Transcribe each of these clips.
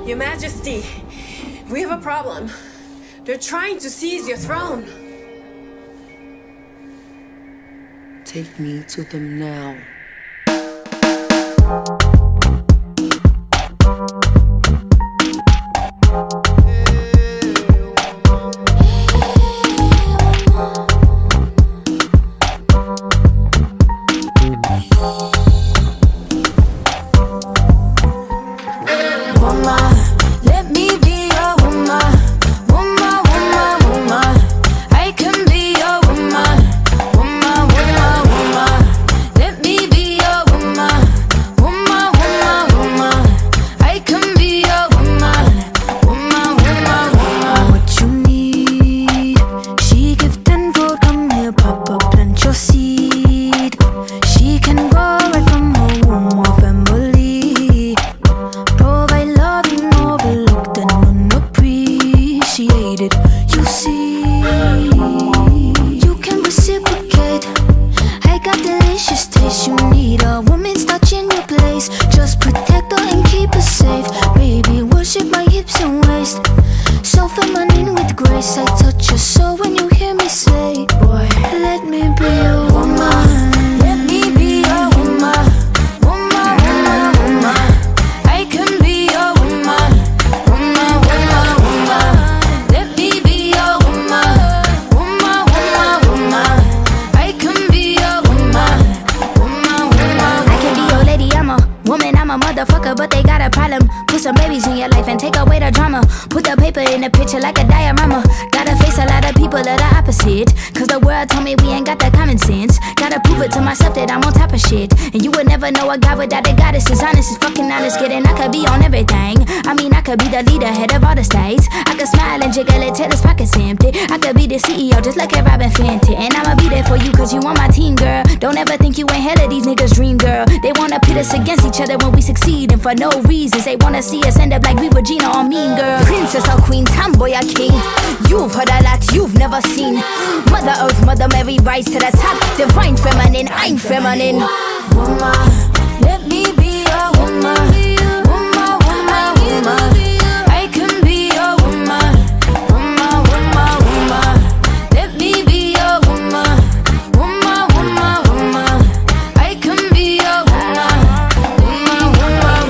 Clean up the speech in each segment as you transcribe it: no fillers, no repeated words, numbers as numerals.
Your Majesty, we have a problem. They're trying to seize your throne. Take me to them now. But they got a problem. Put some babies in your life and take away the drama. Put the paper in the picture like a diorama. Gotta face a lot of people that are opposite, cause the world told me we ain't got that common sense. Gotta prove it to myself that I'm on top of shit. And you would never know a guy without a goddess. Is honest, is fucking honest, kidding. I could be on everything. I mean, I could be the leader, head of all the states. I could smile and jiggle it till his pockets empty. I could be the CEO just like a Robin Fenty. And I'ma be there for you cause you on my team, girl. Don't ever think you ain't hell of these niggas' dream, girl. They wanna pit us against each other when we succeed, and for no reasons. They wanna see us end up like we were Gina or Mean Girl. Princess or queen, tomboy or king. You've heard a lot you've never seen. Mother Earth, Mother Mary, rise to the top. Divine feminine, I'm feminine. Woman, let me be a woman. Woman, woman, woman. I can be a woman. Woman, woman, woman. Let me be a woman. Woman, woman, woman. I can be a woman. Woman, woman,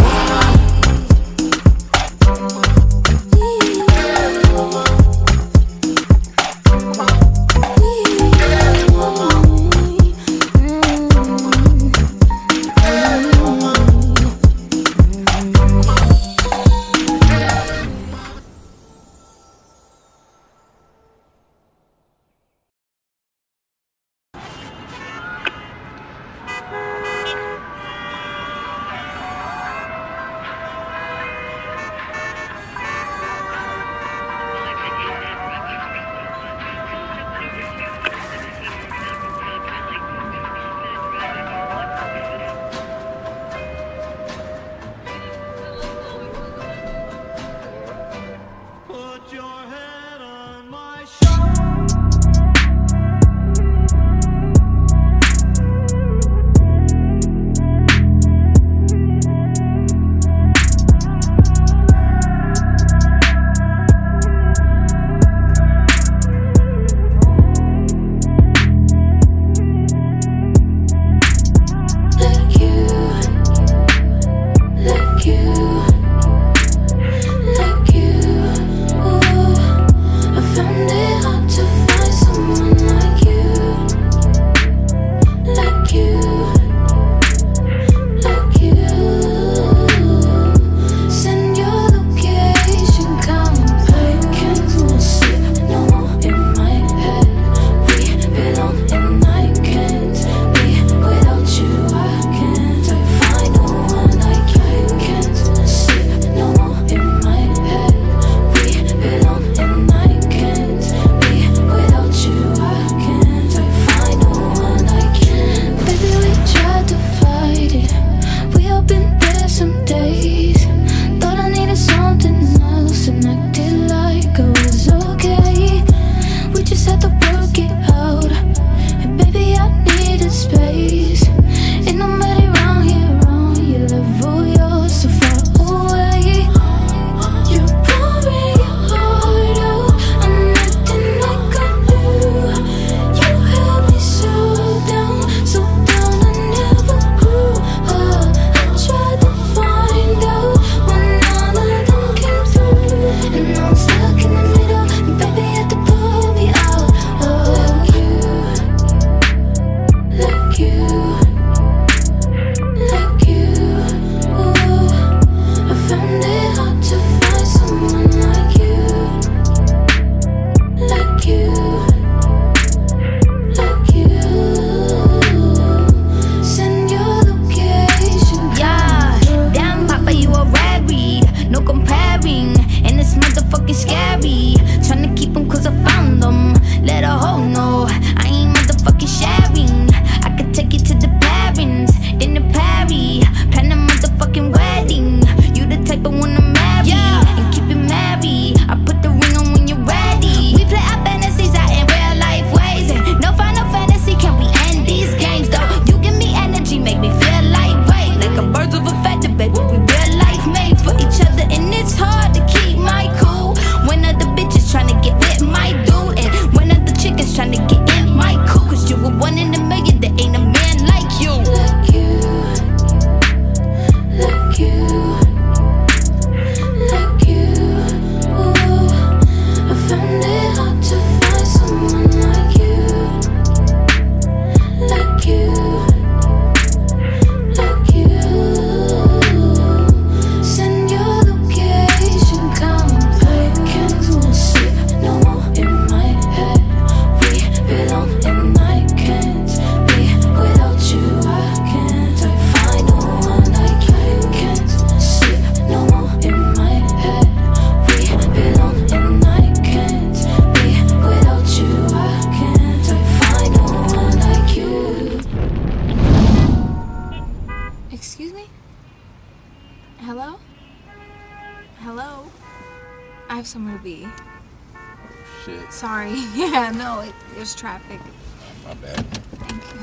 Excuse me? Hello? Hello? I have somewhere to be. Oh, shit. Sorry. Yeah, no, there's traffic. My bad. Thank you.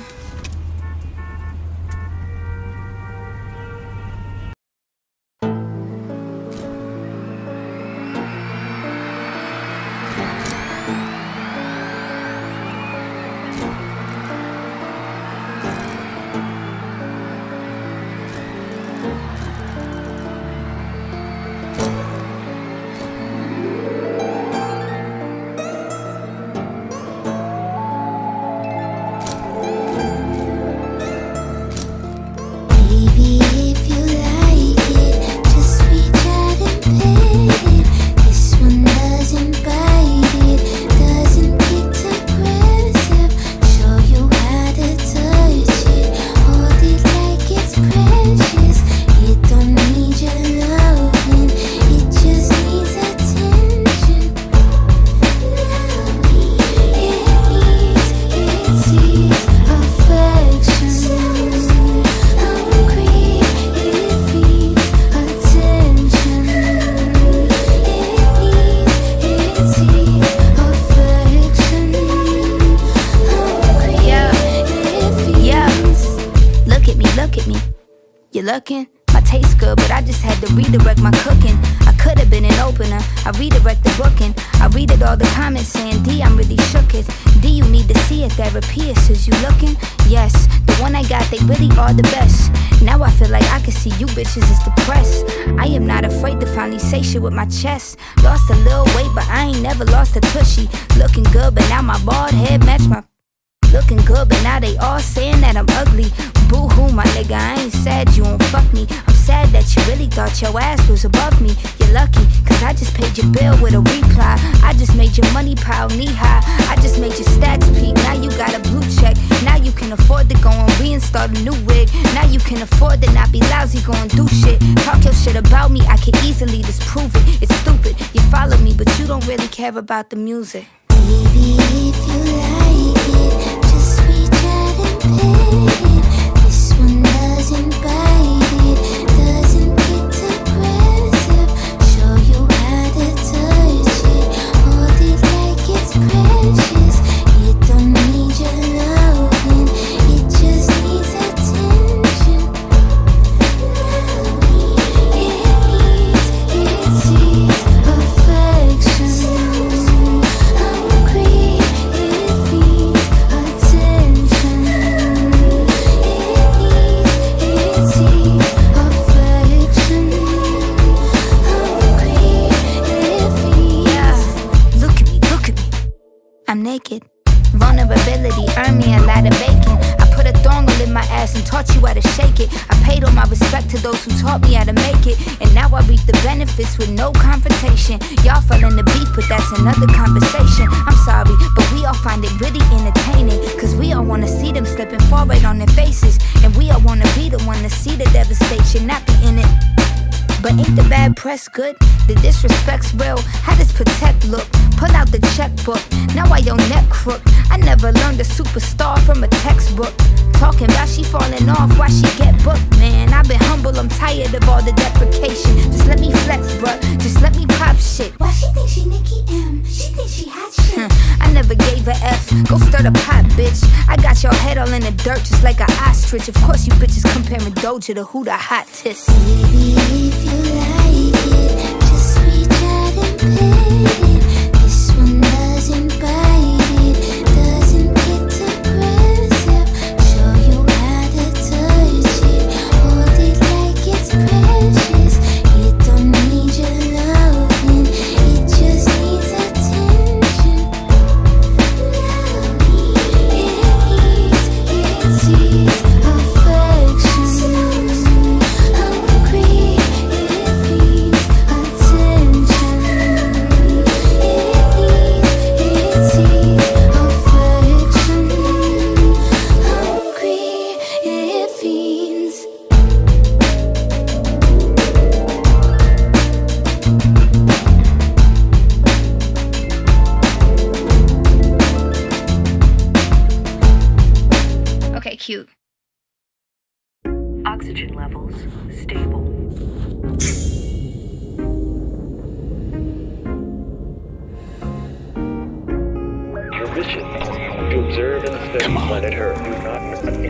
Looking, my taste good, but I just had to redirect my cooking. I could have been an opener, I redirect the booking. I read it all the comments saying, D, I'm really shook it. D, you need to see a therapist, is you looking? Yes, the one I got, they really are the best. Now I feel like I can see you bitches is depressed. I am not afraid to finally say shit with my chest. Lost a little weight, but I ain't never lost a tushy. Looking good, but now my bald head match my... Looking good, but now they all saying that I'm ugly. Boo-hoo, my nigga, I ain't sad you won't fuck me. I'm sad that you really thought your ass was above me. You're lucky, cause I just paid your bill with a reply. I just made your money pile knee-high. I just made your stats peak, now you got a blue check. Now you can afford to go and reinstall a new wig. Now you can afford to not be lousy, go and do shit. Talk your shit about me, I can easily disprove it. It's stupid, you follow me, but you don't really care about the music. Baby, if you like it, just reach out and pay it. This one doesn't bite it, doesn't get aggressive. Show you how to touch it, hold it like it's precious. It don't need your loving, it just needs attention. It needs affection. I'm naked. Vulnerability earned me a lot of bacon. I put a dongle in my ass and taught you how to shake it. I paid all my respect to those who taught me how to make it. And now I reap the benefits with no confrontation. Y'all fell in the beef, but that's another conversation. I'm sorry, but we all find it really entertaining. Cause we all wanna see them slipping forward on their faces. And we all wanna be the one to see the devastation, not be in it. But ain't the bad press good? The disrespect's real. How does protect look? Pull out the checkbook. Now I your neck crook. I never learned a superstar from a textbook. Talking about she falling off, why she get booked, man? I've been humble, I'm tired of all the deprecation. Just let me flex, bruh. Just let me pop shit. Why she think she Nicki M? She think she hot shit. I never gave a F. Go stir the pot, bitch. I got your head all in the dirt just like an ostrich. Of course you bitches comparing Doja to who the hottest. Baby, if you like it, just reach out and pay it. This one doesn't bite it, doesn't get aggressive. Show you how to touch it, hold it like it's precious. It don't need your loving, it just needs attention. It needs affection. Hungry, it levels stable. Your mission to observe and study planet Earth. Do not miss any.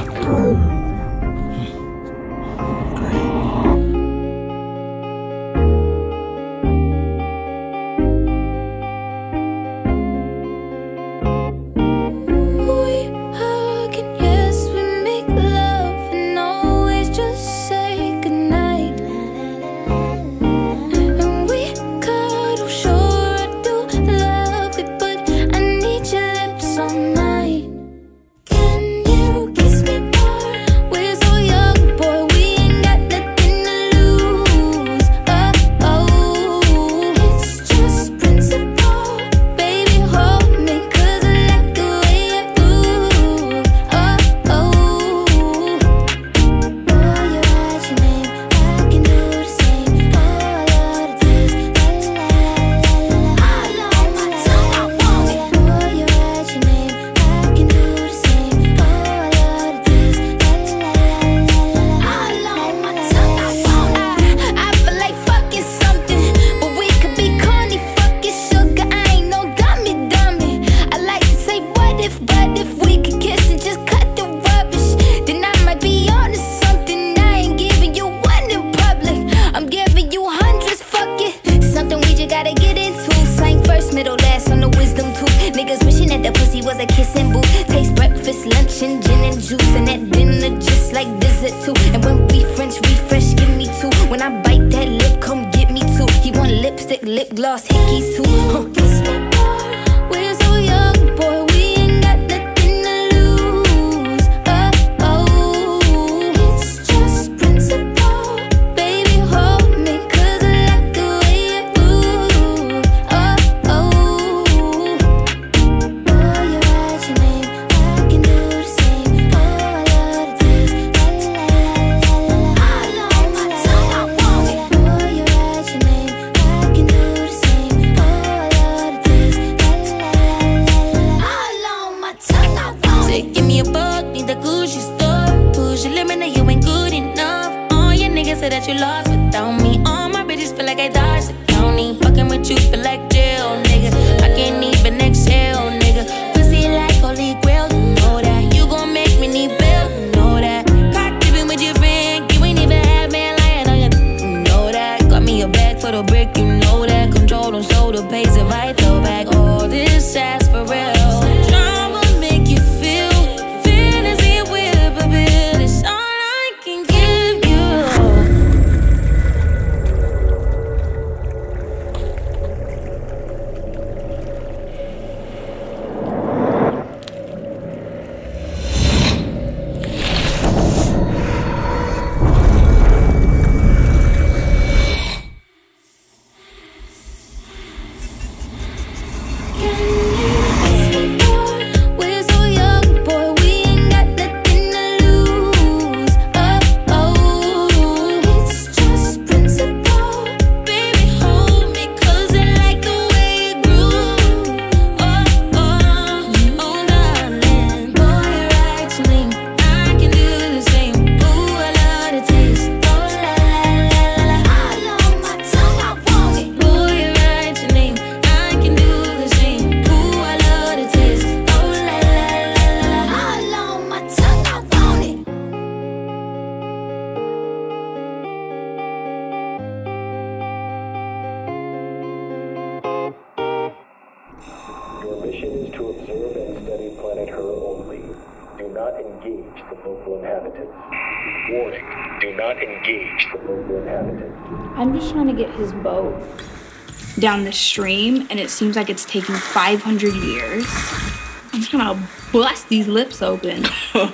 I'm just trying to get his boat down the stream, and it seems like it's taking 500 years. I'm just gonna bust these lips open.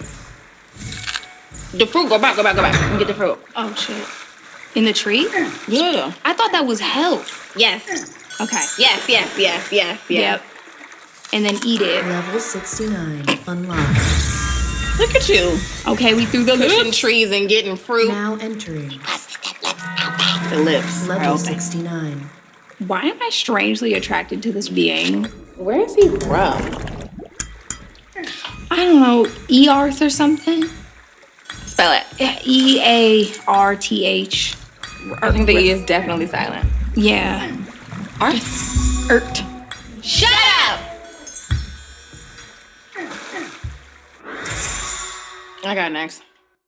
The fruit, go back. Let me get the fruit. Oh, shit. In the tree? Yeah. I thought that was health. Yes. Okay. Yes. Yep. And then eat it. Level 69 unlocked. Look at you. Okay, we threw the Pushing lips. trees and getting fruit. Now entering The lips. level 69. Why am I strangely attracted to this being? Where is he from? I don't know, Earth or something? Spell it. E-A-R-T-H. I think the E is definitely silent. Yeah. Ert. Shut up! I got next.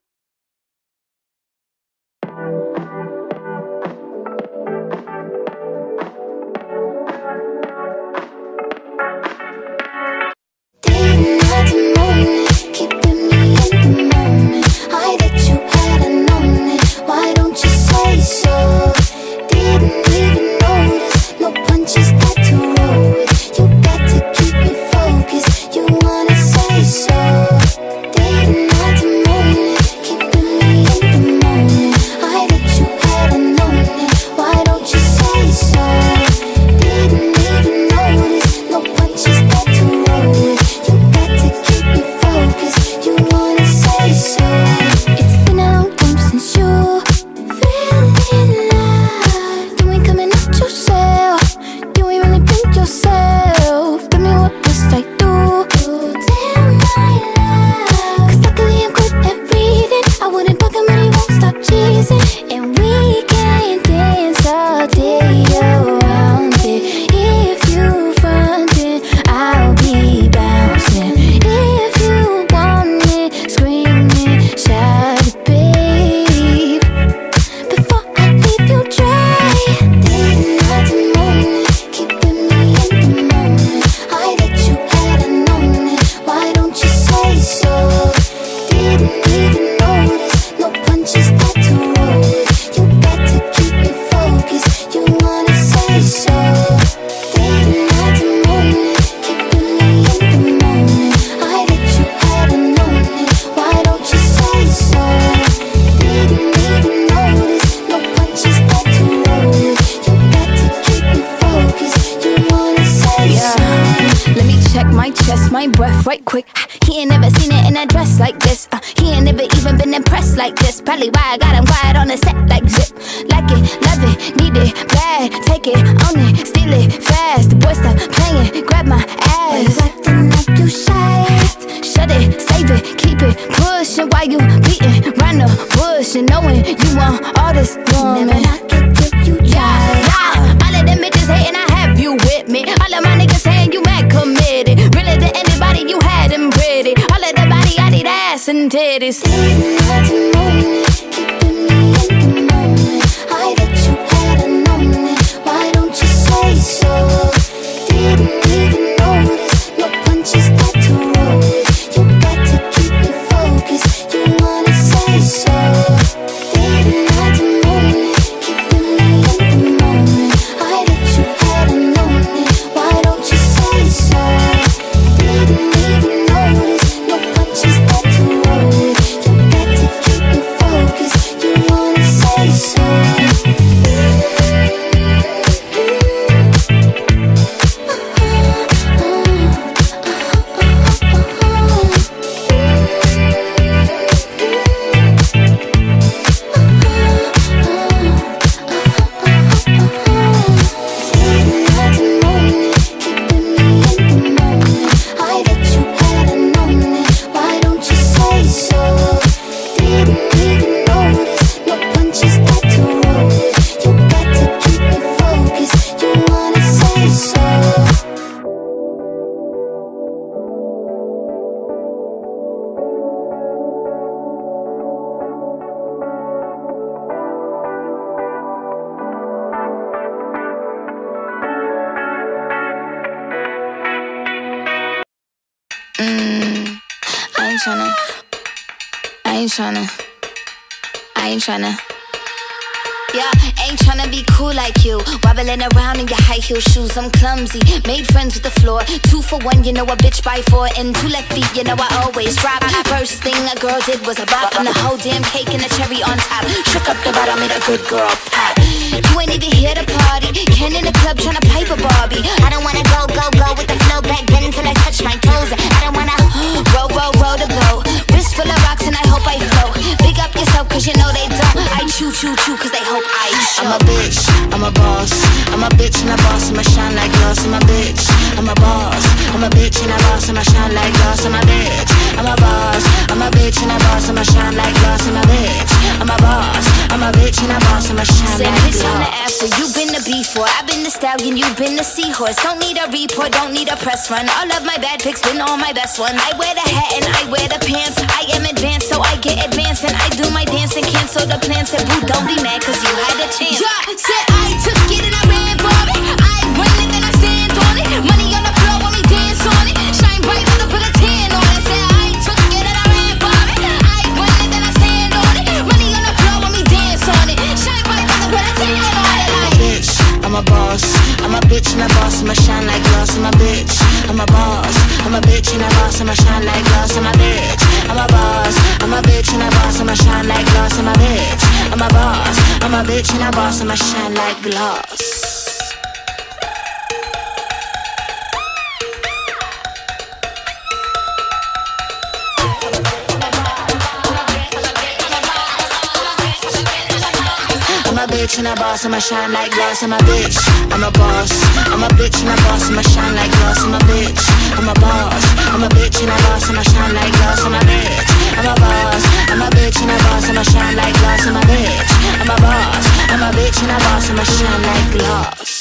My breath right quick. He ain't never seen it in a dress like this. He ain't never even been impressed like this. Probably why I got him quiet on the set like zip. Like it, love it, need it, bad. Take it, own it, steal it, fast. The boy stop playing, grab my ass. Acting like you shy. Shut it, save it, keep it pushing while you beating round the bush and knowing you want all this woman. Never knock it till you try. Yeah, all of them bitches hating, I have you with me. All of my niggas saying you mad committed. Really to anybody, you had them pretty. All of the body, I need ass and titties. Didn't have to moan it, keeping me in the moment. I bet you hadn't known it. Why don't you say so? Didn't even notice. No punches got to roll it. You got to keep me focused. You wanna say so? Didn't have to moan it, keeping me in the moment. I bet you hadn't known it. Why don't you say so? Didn't even notice. No punches got to roll it. You got to keep me focused. You wanna say so? I ain't tryna. Yeah, ain't tryna be cool like you. Wobbling around in your high heel shoes, I'm clumsy. Made friends with the floor. 2 for 1, you know a bitch by 4. And 2 left feet, you know I always drop. First thing a girl did was a bop. And the whole damn cake and the cherry on top. Shook up the bottom, made a good girl pop. You ain't even here to party. Ken in the club tryna pipe a Barbie. I don't wanna go with the flow back then until I touch my toes. I don't wanna row the boat. Wrist full of rocks and I hope I float. Big up yourself, cause you know they don't. I choo choo choo cause they hope I show. I'm a bitch, I'm a boss. I'm a bitch and a boss, I'ma shine like glass. I'm a bitch, I'm a boss. I'm a bitch and a boss, I'ma shine like glass. I'm a bitch, I'm a boss. I'm a bitch and a boss, I'ma shine like glass. I'm a bitch, I'm a boss. I'm a bitch and a boss, I'ma shine Say like bitch on the glass. after, you been the before. I've been the stallion, you've been the seahorse. Don't need a report, don't need a press run. All of my bad pics been all my best ones. I wear the hat and I wear the pants. I am advanced, so I get advanced. And I do my dance and cancel the plans. Said boo, don't be mad cause you had a chance. Yeah, said I took it and I ran for it. I run it and I stand on it. Money on the floor when we dance on it. Shine bright when I put a tan on it. Said I took it and I ran for it. I run it and I stand on it. Money on the floor when we dance on it. Shine bright when I put a tan on it. I'm a bitch, I'm a boss. I'm a bitch and a boss, I'ma shine like glass. I'm a bitch, I'm a boss. I'm a bitch and a boss, I'ma shine like glass. I'm a bitch, I'm a boss. I'm a bitch and a boss, I'ma shine like glass. I'm a bitch, I'm a boss. I'm a bitch and a boss, I'ma shine like glass. I'm a bitch and a boss, I'ma shine like glass. I'm a bitch, I'm a boss. I'm a bitch and a boss, I'ma shine like glass. I'm a bitch, I'm a boss. I'm a bitch and a boss, I'ma shine like glass. I'm a bitch, I'm a boss. I'm a bitch and a boss, I'ma shine like glass. I'm a bitch, I'm a boss. I'm a bitch and a boss, I'ma shine like glass.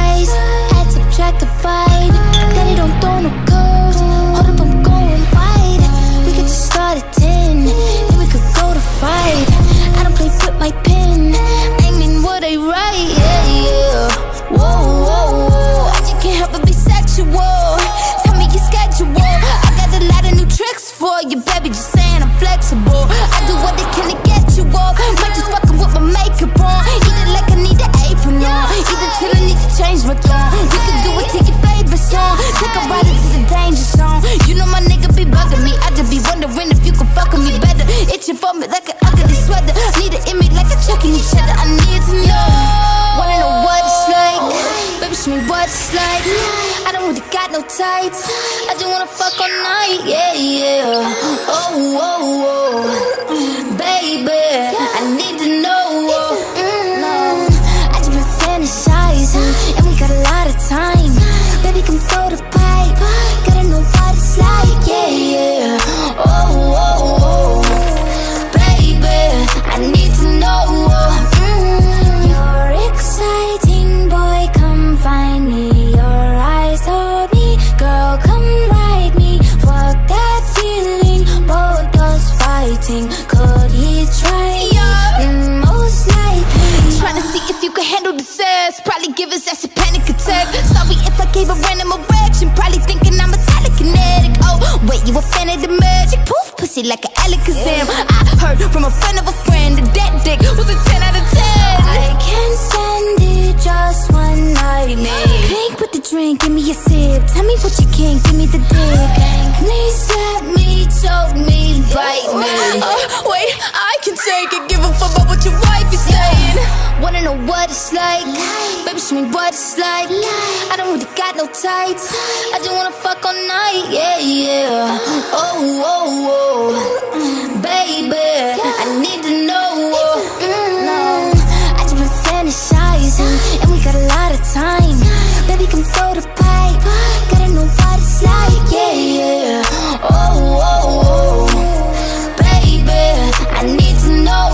size. Add, subtract, divide. Daddy don't throw no curves. Hold up, I'm going wide. We could just start at 10, then we could go to 5. I don't play with my pen, I mean what I write, yeah, yeah. Whoa, whoa, whoa, I just can't help but be sexual. Tell me your schedule, I got a lot of new tricks for you, baby, just saying I'm flexible. I do what they can to get you off. Might just fucking with my makeup on. Either like I need an apron on, either till I need to change my tone. We could do it to your favorite song. Take a ride into the danger zone. You know my nigga be bugging me, I just be wondering if you can fuck with me better. Itching for me like an ugly sweater. Need an image like a chucking each other. I need to know. Wanna know what it's like? Baby, show me what it's like. I don't really got no tights. I just wanna fuck all night, yeah, yeah. Oh, oh, oh. Baby, I need to know. I just been fantasizing, and we got a lot of time. Baby, come throw the pipe. Gotta know what it's like, yeah, yeah. Oh, oh, oh. Baby, I need to know. You're exciting, boy, come find me. Your eyes told me, girl, come ride me. Fuck that feeling, both us fighting. Could he try? Most likely. Trying to see if you can handle the sex. Probably give his ass a panic attack. Sorry if I gave a random erection. Probably thinking I'm a telekinetic. Oh, wait, you a fan of the magic? Poof, pussy like an Alakazam. I heard from a friend of a friend that that dick was a 10 out of 10. I can't stand it, just one night, man. Clink with the drink, give me a sip. Tell me what you can, give me the dick. Please slap me, choke me, bite me. Wait, I can take it, give a fuck about what your wife is saying. Wanna know what it's like? Baby, show me what it's like. I don't really got no tights. I just wanna fuck all night, yeah, yeah. Oh, oh, oh. Baby, I need to know. I just been fantasizing, and we got a lot of time. Baby, come throw the pipe. Gotta know what it's like, yeah, yeah. Oh, oh, oh. Baby, I need to know.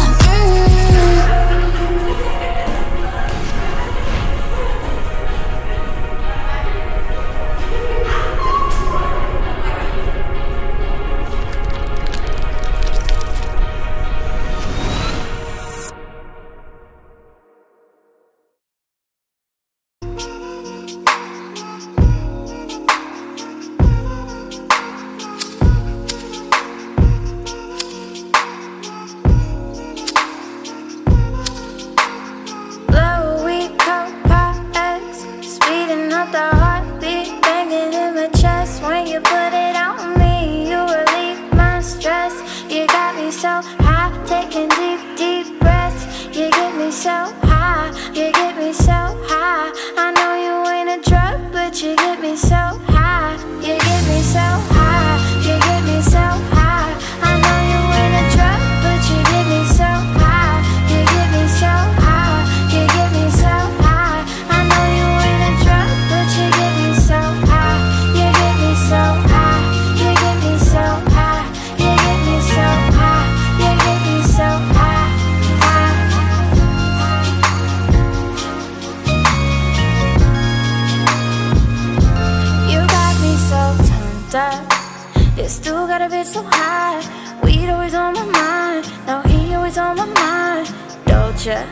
You still got a bitch so high. Weed always on my mind. No, he always on my mind. Doja,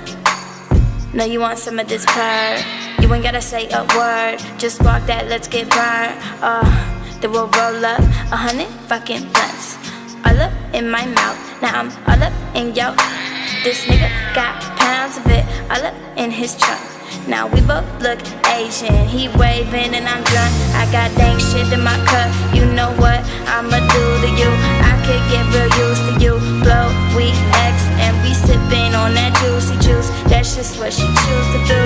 know you want some of this purr. You ain't gotta say a word. Just walk that, let's get burned. Then we'll roll up 100 fucking blunts. All up in my mouth. Now I'm all up in yo. This nigga got pounds of it all up in his trunk. Now we both look Asian. He waving and I'm drunk. I got dang shit in my cup. You know what I'ma do to you? I could get real used to you. Blow, we X, and we sipping on that juicy juice. That's just what she choose to do.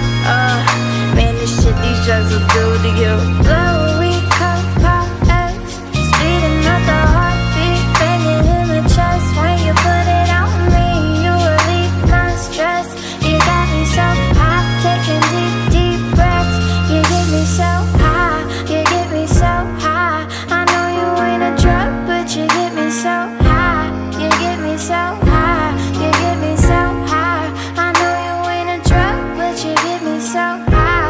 Man, this shit these drugs will do to you. Blow, we cup, pop, X, speeding up the heartbeat, banging in my chest. When you put it on me, you relieve my stress. You got me so high, taking deep, deep breaths. You get me so high, you get me so high. I know you ain't a drug, but you get me so high. You get me so high, you get me so high. I know you ain't a drug, but you get me so high.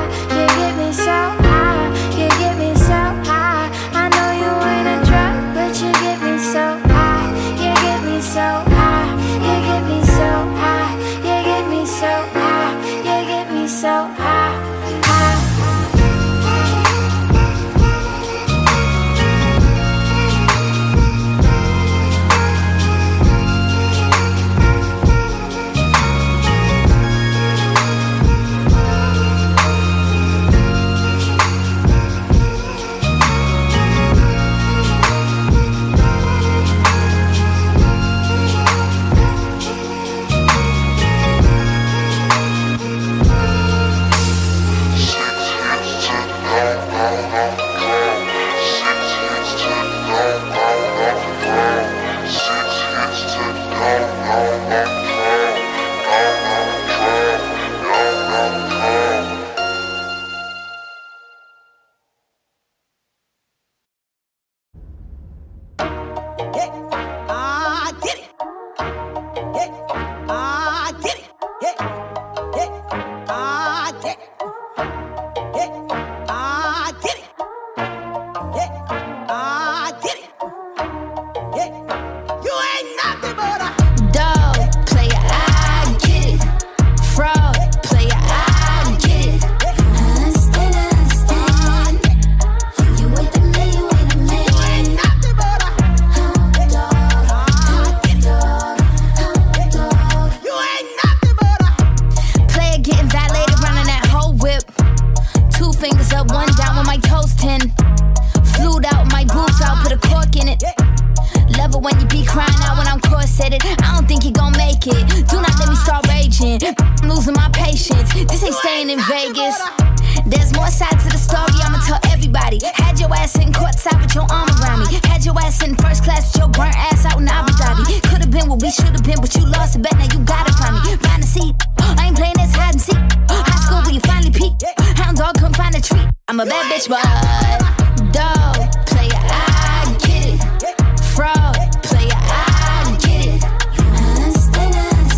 living in Vegas. There's more sides to the story, I'ma tell everybody. Had your ass in courtside with your arm around me. Had your ass in first class with your burnt ass out in Abu Dhabi. Could've been what we should've been, but you lost a bet, now you gotta find me. Find a seat, I ain't playing this hide and seek. High school where you finally peaked. Hound dog couldn't find a treat. I'm a bad bitch, but dog, player, I get it. Fraud, player, I get it. Understand.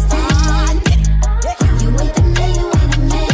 You wait a minute, you wait a minute.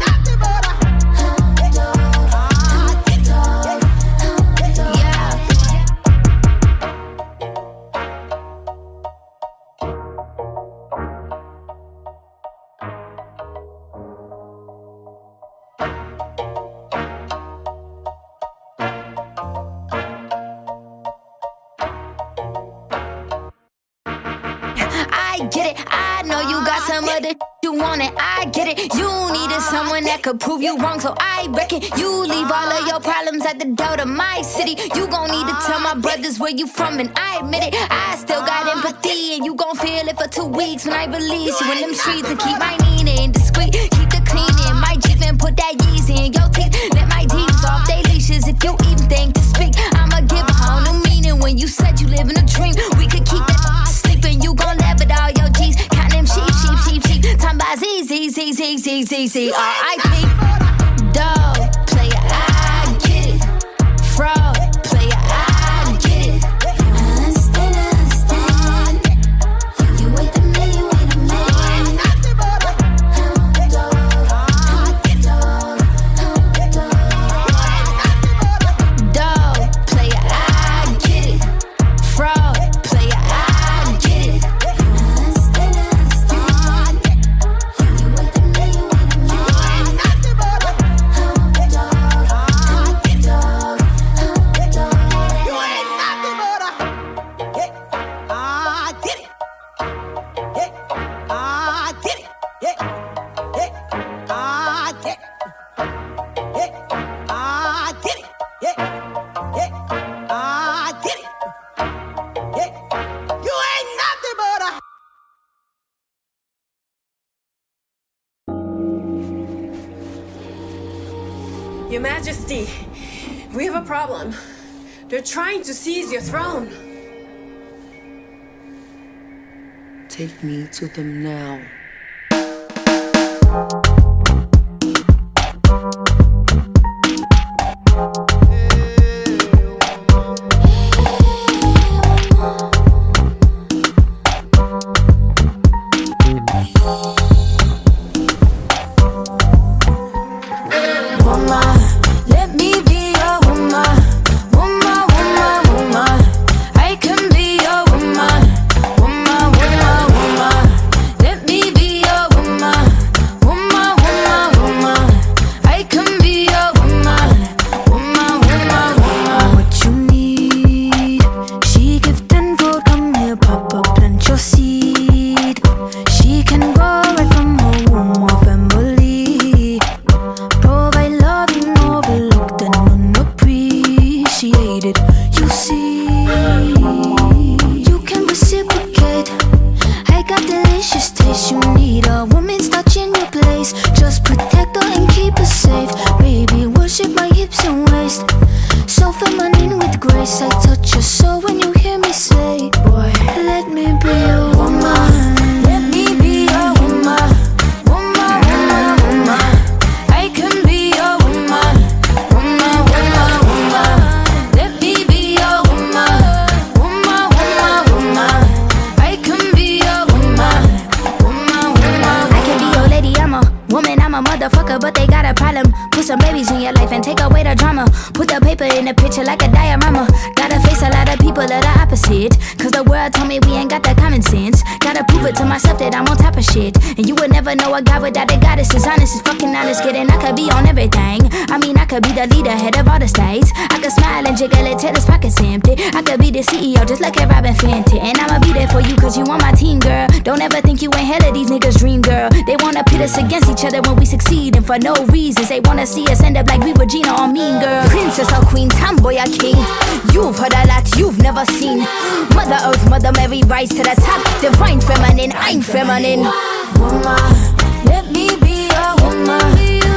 I get it, I know you got some other you want it, I get it. You needed someone that could prove you wrong, so I reckon you leave all of your problems at the door to my city. You gon' need to tell my brothers where you from, and I admit it. I still got empathy, and you gon' feel it for 2 weeks when I release you in them streets. And keep my Nina discreet, keep the cleaning, my Jeep and put that Yeezy in your teeth. Let my D's off they leashes if you even think to speak. I'ma give a whole new meaning when you said you live in a dream. We could keep that sleeping, you gon' laugh at all your G's. Count them sheep. Time by Z, R.I.P. Dog, player, I get it. Fraud, player, I get it. Understand. You wait a minute, you wait a minute. Dog, player, I get it. Fraud, player, I get it. Your Majesty, we have a problem. They're trying to seize your throne. Take me to them now. But they got a problem. Put some babies in your life and take away the drama. Put the paper in the picture like a diorama. Gotta face a lot of people that are opposite, cause the world told me we ain't got that common sense. Gotta prove it to myself that I'm on top of shit. And you would never know a guy without a goddess is honest, is fucking honest. Kidding, I could be on everything. I mean, I could be the leader, head of all the states. I could smile and jiggle it till his pockets empty. I could be the CEO just like a Robin Fenty. And I'ma be there for you cause you on my team, girl. Don't ever think you ain't hell of these niggas' dream, girl. They wanna pit us against each other when we succeed, and for no reasons. They wanna see us end up like we were Gina or Mean Girl. Princess or queen, tomboy or king. You've heard a lot you've never seen. Mother Earth, Mother Mary, rise to the top. Divine feminine, I'm feminine. Woman, let me be a woman.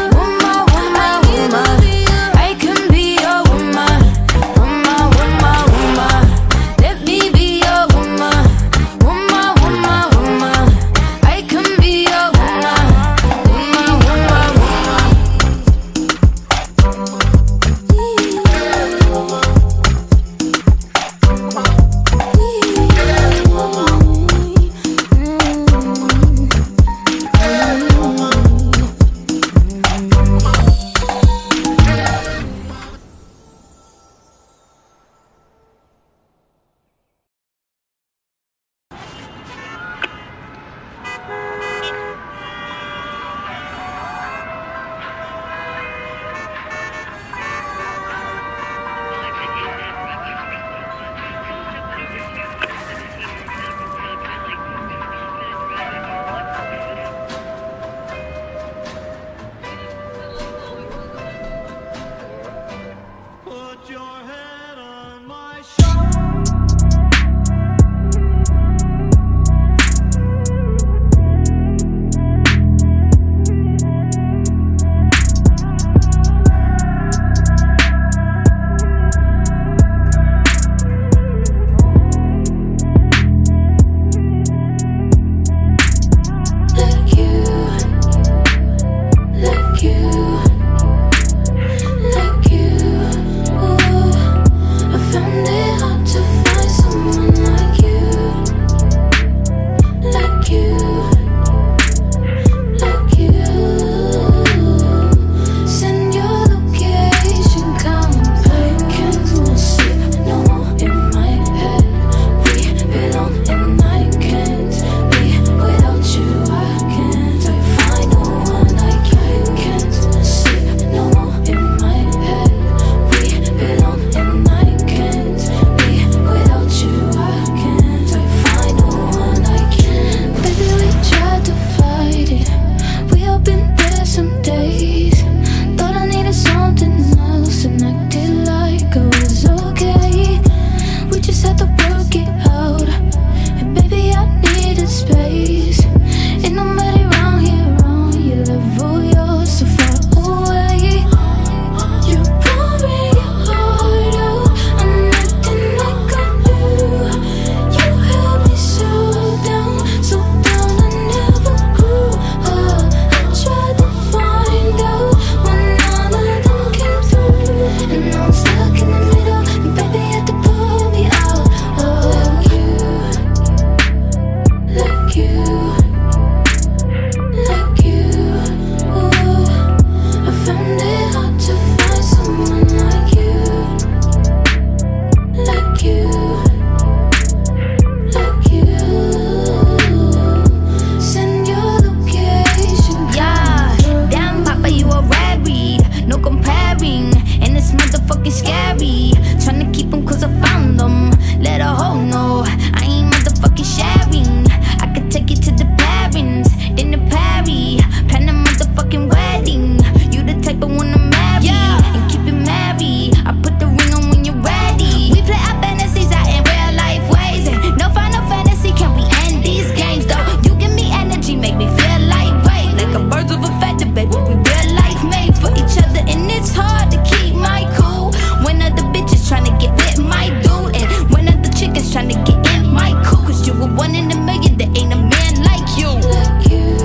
comparing, and it's motherfucking scary. Tryna keep them cause I found them. Let a hoe know I ain't motherfucking sharing. I could take you to the parents, then the party, plan a motherfucking wedding. You the type I wanna marry, and keep it married. I put the ring on when you're ready. We play our fantasies out in real life ways, and no final fantasy can we end these games though. You give me energy, make me feel lightweight, like a birds of a feather, baby. We real life made for each other, and it's hard to keep my cool when other bitches tryna get with my dude, and when other chickens tryna get in my cool. Cause you were one in a million, there ain't a man like you. Like you,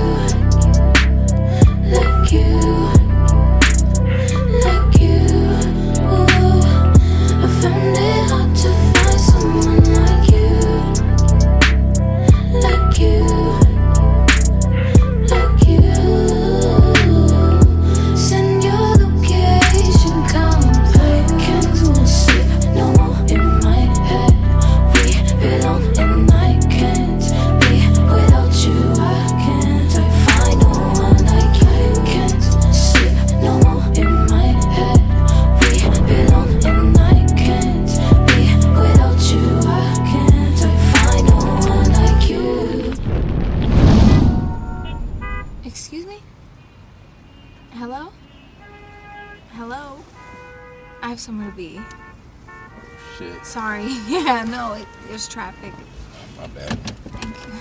like you, like you. Ooh, I found it hard to find someone like you, like you, like you. Send your location, come. I can't sleep no more in my head. We belong and I can't be without you. I can't find no one like you. I can't sleep no more in my head. We belong and I can't be without you. I can't find no one like you. Excuse me? Hello? Hello? I have somewhere to be. Shit. Sorry. Yeah, no, there's traffic. My bad. Thank you.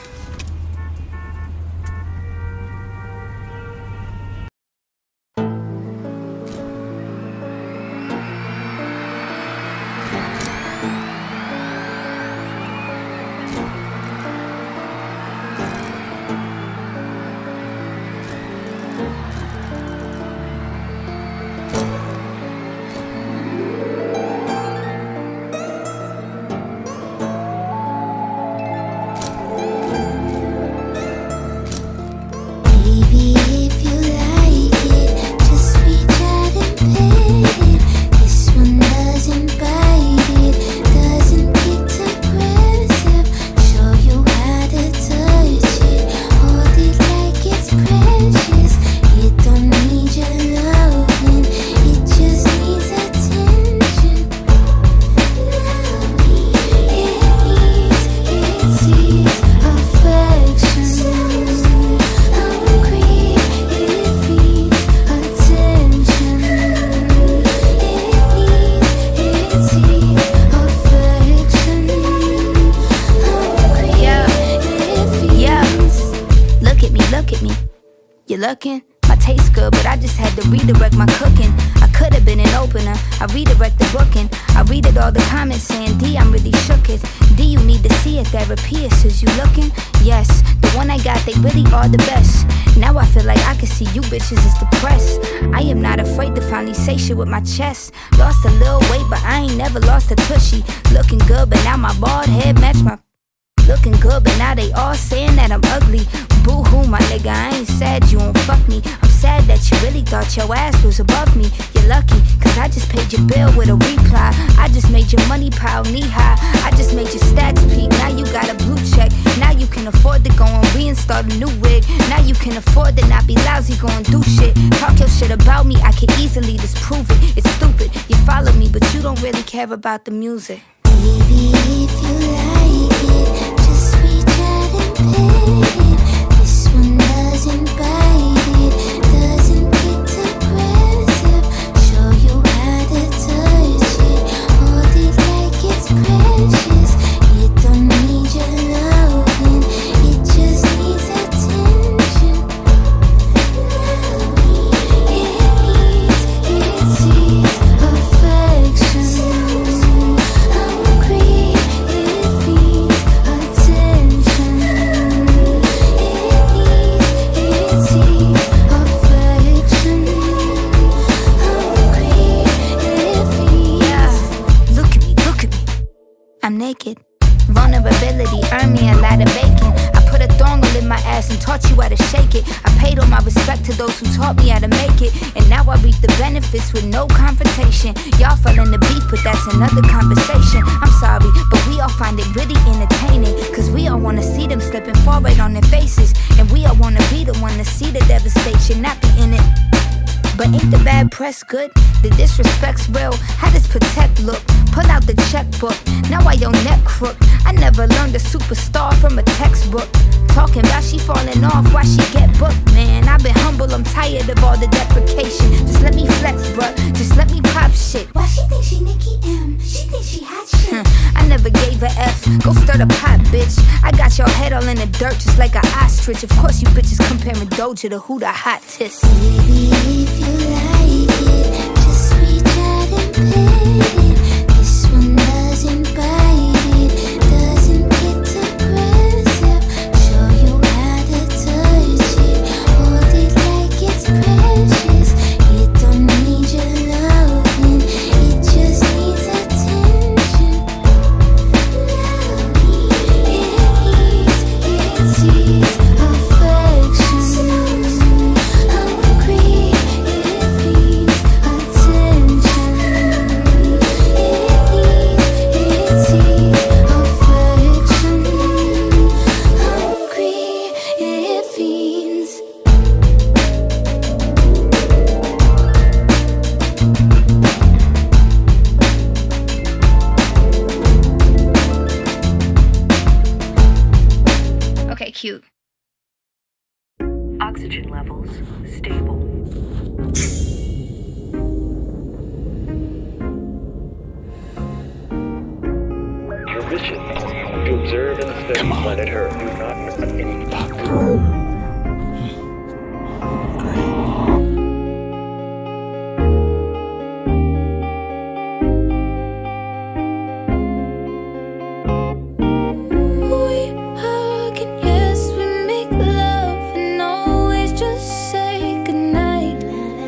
Baby, if you like it, just reach out and pet it. This one doesn't bite it, doesn't get aggressive. Show you how to touch it, hold it like it's precious. It don't need your loving, it just needs attention. It sees affection. Hungry, it feeds attention. It sees affection. Hungry, it feeds. Look at me. You looking? My taste good, but I just had to redirect my cooking. I could have been an opener. I redirect the booking. I read it all the comments saying, D, I'm really shook it. D, you need to see a therapist. Is you looking? Yes, the one I got, they really are the best. Now I feel like I can see you bitches is depressed. I am not afraid to finally say shit with my chest. Lost a little weight, but I ain't never lost a tushy. Looking good, but now my bald head match my... Looking good, but now they all saying that I'm ugly. Boo-hoo, my nigga, I ain't sad you won't fuck me. I'm sad that you really thought your ass was above me. You're lucky, cause I just paid your bill with a reply. I just made your money pile knee-high. I just made your stats peak, now you got a blue check. Now you can afford to go and reinstall a new wig. Now you can afford to not be lousy, go and do shit. Talk your shit about me, I can easily disprove it. It's stupid, you follow me, but you don't really care about the music. Baby, if you like it, just reach out and pet it. This one doesn't bite it, doesn't get aggressive. Show you how to touch it, hold it like it's precious. It don't need your loving, it just needs attention. It sees affection. Hungry, it feeds attention. It sees affection. Hungry, it feeds. Look at me. I'm naked. Vulnerability earned me a lot of bacon. I put a thongle in my ass and taught you how to shake it. I paid all my respect to those who taught me how to make it. And now I reap the benefits with no confrontation. Y'all fell in the beef, but that's another conversation. I'm sorry, but we all find it really entertaining. Cause we all wanna see them slipping forward on their faces. And we all wanna be the one to see the devastation, not be in it. But ain't the bad press good? The disrespect's real. How does protect look? Pull out the checkbook. Now why your neck crook? I never learned a superstar from a textbook. Talking about she falling off, why she get booked, man. I've been humble, I'm tired of all the deprecation. Just let me flex, bruh, just let me pop shit. Why she think she Nicki M? She think she hot shit. I never gave a F, go stir the pot, bitch. I got your head all in the dirt just like an ostrich. Of course you bitches comparing Doja to who the hottest. Baby, if you like it, just reach out and pet it. This one doesn't bite it, doesn't get aggressive. Show you how to touch it, hold it like it's precious. It don't need your loving, it just needs attention. Love me, it needs affection. Hungry, it needs attention. It needs affection. Hungry, it feeds. Okay, cute. Oxygen levels stable. Your mission to observe and study planet Earth. Do not We hug and yes, we make love and always just say goodnight.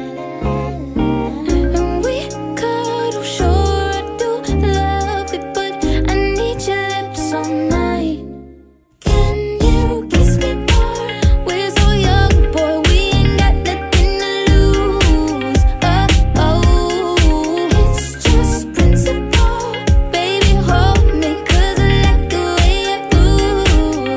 And we cuddle, sure I do love it, but I need your lips all night. Can you kiss me more? We're so young, boy, we ain't got nothing to lose. Oh, it's just principle. Baby, hold me, 'cause I like the way you move.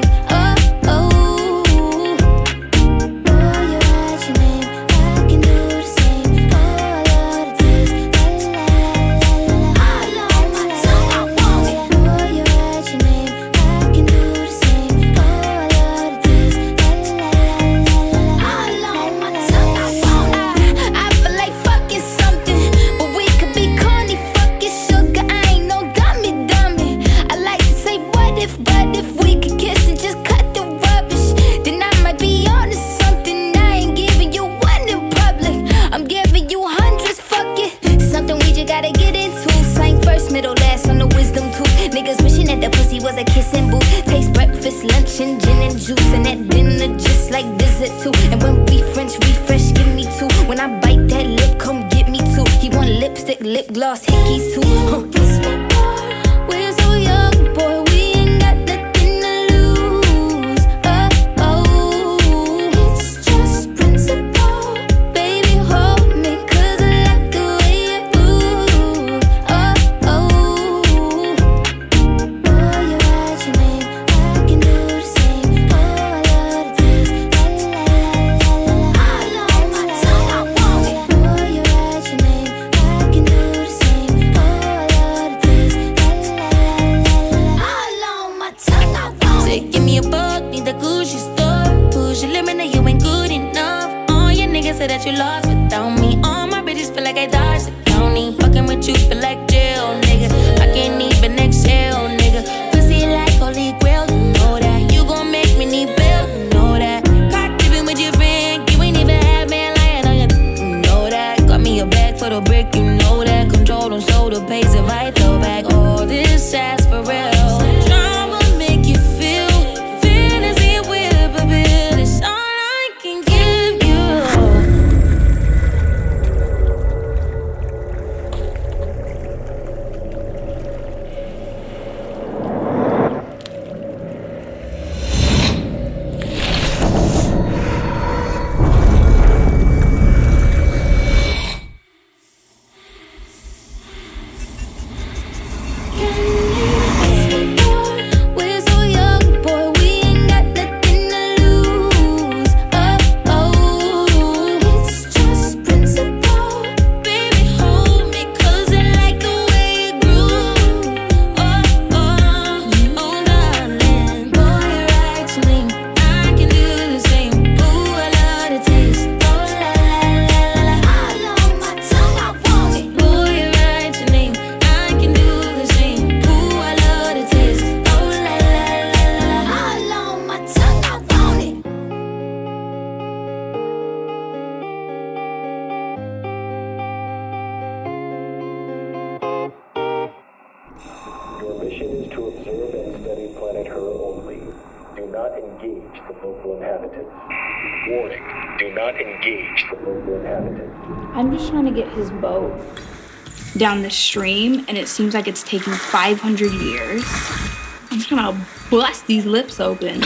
Boy, you write your name, I can do the same. Oh, I love the taste. La la la la la. All on my tongue, I want it. Boy, you write your name, I can do the same. Oh, I love the taste. La la la la la. All on my tongue, I want it. I feel like fucking something, but we could be corny, fucking sugar. I ain't no dummy. I like to say what if we could kiss and just cut the rubbish, then I might be onto something. I ain't giving you one in public, I'm giving you hundreds. Fuck it, something we just gotta get into. Sang first, middle, last on the wisdom tooth. Niggas wishing that the pussy was a kissing booth. Taste breakfast, lunch, and gin and juice, and at dinner just like dessert too. And when we French refresh, give me two. When I bite that lip, come get me two. He want lipstick, lip gloss, hickeys too. Kiss me more. We're so young, boy, we ain't got nothing to lose. Oh, it's just principle. Baby, hold me, 'cause I like the way you move. Boy, you write your name, I can do the same. Oh, I love the taste. La la la la la. All on my tongue, I want it. Boy, you write your name, I can do the same. Oh, I love the taste. La la la la la. All on my tongue, I want it. Say, give me a buck, need the Gucci store. Push your limit, now you ain't good enough. All your niggas say that you lost without me. All my bitches feel like I dodged the county. Fucking with you feel like jail, nigga. I can't even exhale, nigga. Pussy like holy grail, you know that. You gon' make me need bail, you know that. Caught dipping with your friend, you ain't even had man lying on you, you know that. Got me a bag for the brick, you know that. Control them soda pays if I throw back all this ass for real. Drama make you feel fantasy with a bill. It's all I can give you. to observe and study planet Her only. Do not engage the local inhabitants. Warning, do not engage the local inhabitants. I'm just trying to get his boat down the stream, and it seems like it's taking 500 years. I'm just gonna bust these lips open.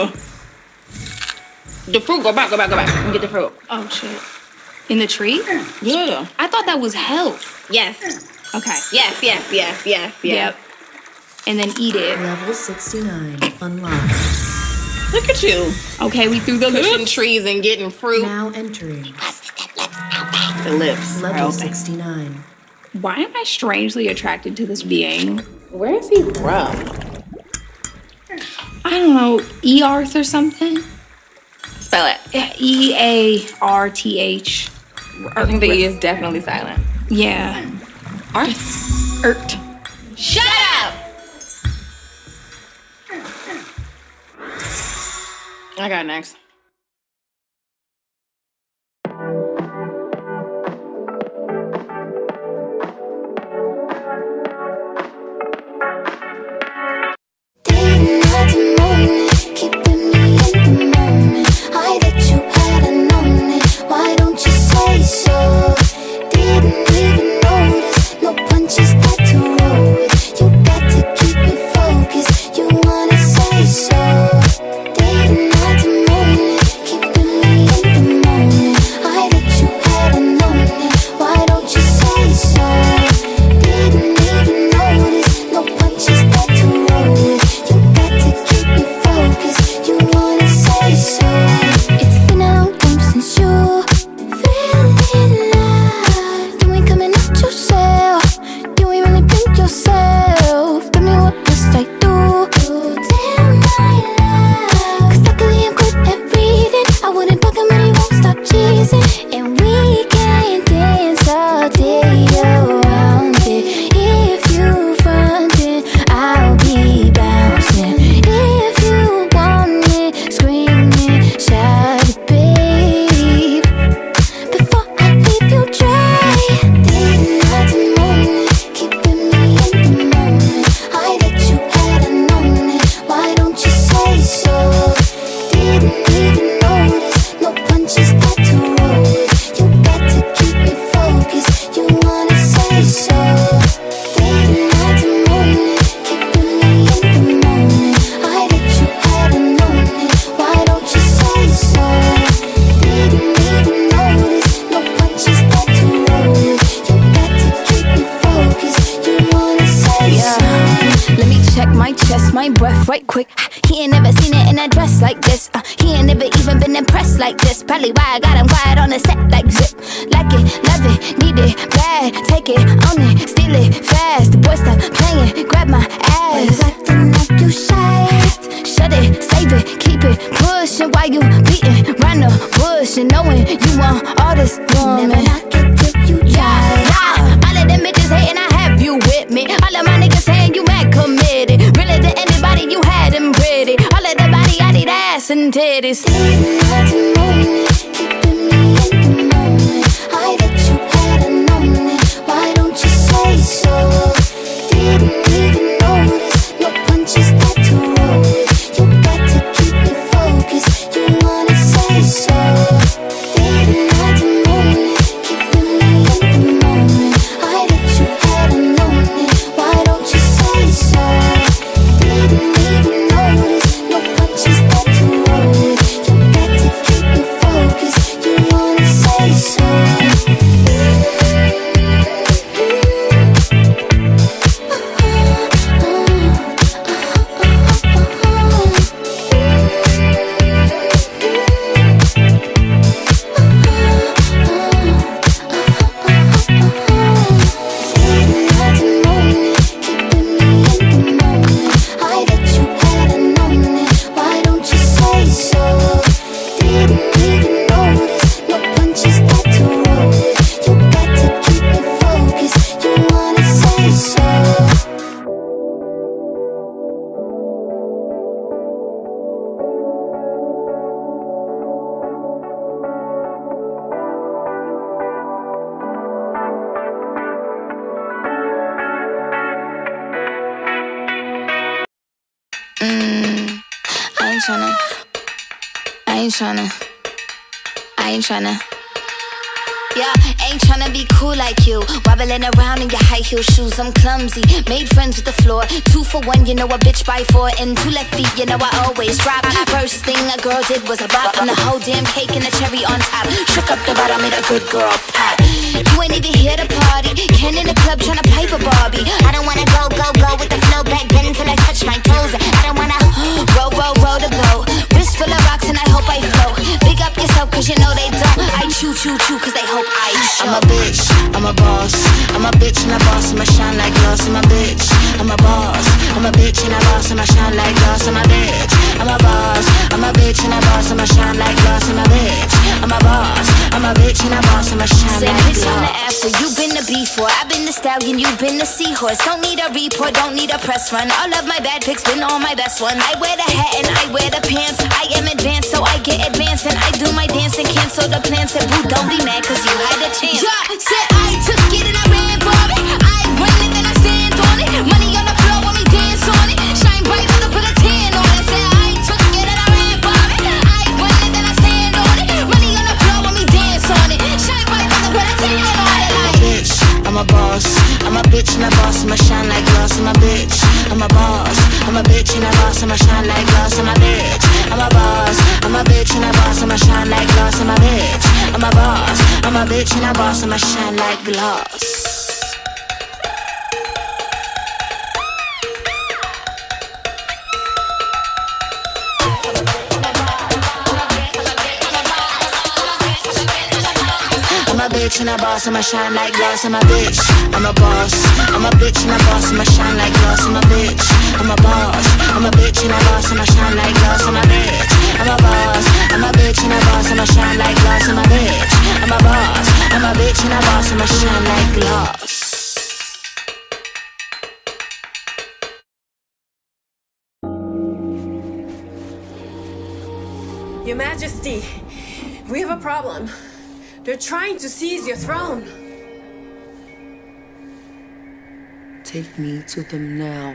The fruit, go back. And get the fruit. Oh, shit. In the tree? Yeah. I thought that was health. Yes. Okay. Yes. Yep. And then eat it. Level 69 unlocked. Look at you. Okay, we threw the Pushing lips. trees and getting fruit. Now entering The lips. are level open. 69. Why am I strangely attracted to this being? Where is he from? I don't know, Earth or something? Spell it. EARTH. I think the E is definitely silent. Yeah. Arth. Ert. Shut up! I got next. Didn't have to moan it, keeping me in the moment. I that you hadn't known it. Why don't you say so? Didn't even notice. No punches that to roll with. You got to keep me focused. You wanna say so? Didn't have to moan it, keeping me in the moment. I that you hadn't known it. Why don't you say so? Didn't even notice. No punches that to roll with. You got to keep me focused. You wanna say so? It's been a long time since you feeling alive. You ain't coming out yourself. You ain't really been yourself. Tell me what must I do? Damn my life. 'Cause luckily I'm good at reading. I wouldn't bug him and he won't stop cheesing. And we can dance all day around it. If you frontin', I'll be bouncing. If you want it, screaming, shout it, babe. Before I leave you dry, didn't have to moan it, keeping me in the moment. I that you hadn't known it. Why don't you say so? Didn't even notice. No punches that to roll with. You got to keep me focused. You wanna say so? Didn't have to moan it, keeping me in the moment. I that you hadn't known it. Why don't you say so? Didn't even notice. No punches that to roll with. You got to keep me focused. You wanna say so? Let me check my chest, my breath right quick. He ain't never seen it in a dress like this. He ain't never even been impressed like this. Probably why I got him quiet on the set like zip. Like it, love it, need it, bad. Take it, own it, steal it, fast. The boy stop playing, grab my ass. Acting like you shy. Shut it, save it, keep it pushing while you beating round the bush and knowing you want all this woman. Never knock it till you try. Yeah, all of them bitches hating, I have you with me. All of my niggas saying you mad committed. Really to anybody, you had them pretty. All of the body, I need ass and titties. Didn't have to moan it, keeping me in the moment. I that you hadn't known it. Why don't you say so? Didn't even notice. No punches that to roll with. You got to keep me focused. You wanna say so? Didn't have to moan it, keeping me in the moment. I that you hadn't known it. Why don't you say so? Didn't even notice. No punches that to roll with. You got to keep me Yeah, ain't tryna be cool like you. Wobbling around in your high heel shoes, I'm clumsy. Made friends with the floor. 2 for 1, you know a bitch by 4. And 2 left feet, you know I always drop. First thing a girl did was a bop. And the whole damn cake and the cherry on top. Shook up the bottom, made a good girl pop. You ain't even here to party. Ken in the club tryna pipe a Barbie. I don't wanna go with the flow back then till I touch my toes. I don't wanna roll the boat. Wrist full of rocks and I hope I float. Big up yourself cause you know they don't. I chew cause they hope I show. I'm a bitch, I'm a boss. I'm a bitch and a boss, I'ma shine like glass. I'm a bitch, I'm a boss. I'm a bitch and a boss, I'ma shine like glass. I'm a bitch, I'm a boss. I'm a bitch and a boss, I'ma shine like glass. I'm a bitch, I'm a boss. I'm a bitch and a boss, I'ma shine Say like bitch glass. on the after, you been the B4, I've been the stallion, you been the seahorse. Don't need a report, don't need a press run. All of my bad pics been all my best ones. I wear the hat and I wear the pants. I am advanced, so I get advanced. And I do my dance and cancel the plans. Said boo, don't be mad cause you had a chance. Yeah, said I took it and I ran for it. I run it and I stand on it. Money on the floor when we dance on it. Shine bright with a put a tan on it. Said I took it and I ran for it. I run it and I stand on it. Money on the floor when we dance on it. Shine bright with a put a tan on it. I'm a bitch, I'm a boss. I'm a bitch and a boss, I'ma shine like glass. I'm a bitch, I'm a boss. I'm a bitch and a boss, I'ma shine like glass. I'm a bitch, I'm a boss. I'm a bitch and a boss, I'ma shine like glass. I'm a bitch, I'm a boss. I'm a bitch and a boss, I'ma shine like glass. I'm a bitch and a boss, I'ma shine like glass. I'm a bitch, I'm a boss. I'm a bitch and a boss, I'ma shine like glass. I'm a bitch, I'm a boss. I'm a bitch and a boss, I'ma shine like glass. I'm a bitch, I'm a boss. I'm a bitch and a boss, I'ma shine like glass. I'm a bitch, I'm a boss. I'm a bitch and a boss, I'ma shine like glass. Your Majesty, we have a problem. They're trying to seize your throne. Take me to them now.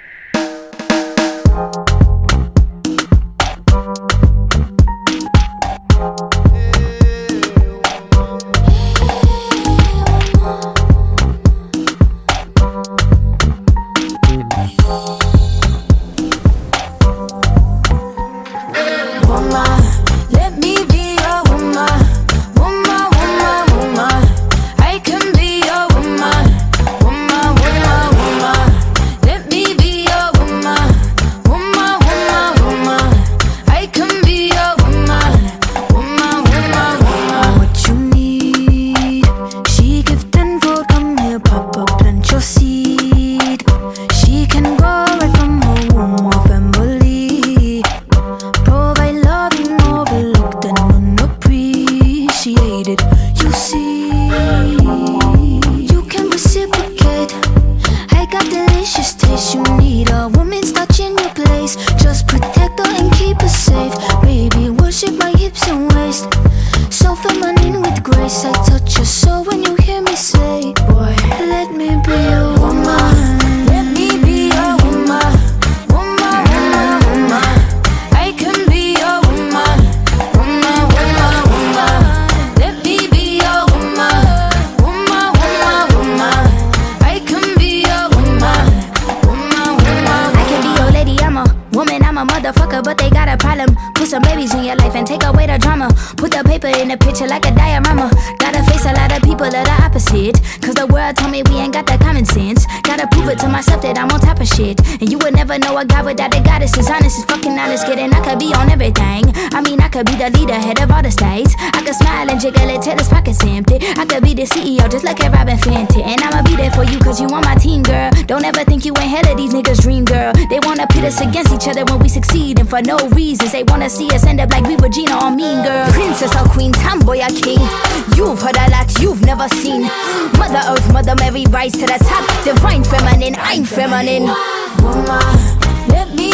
Know a guy without a goddess is honest, is fucking honest, kidding. I could be on everything. I mean, I could be the leader, head of all the states. I could smile and jiggle it till his pockets empty. I could be the CEO, just like a Robin Fenty. And I'ma be there for you, cause you on my team, girl. Don't ever think you ain't hell of these niggas' dream, girl. They wanna pit us against each other when we succeed, and for no reasons. They wanna see us end up like we Regina or Mean Girl. Princess or queen, tomboy or king. You've heard a lot you've never seen. Mother Earth, Mother Mary, rise to the top. Divine feminine, I'm feminine. Woman, let me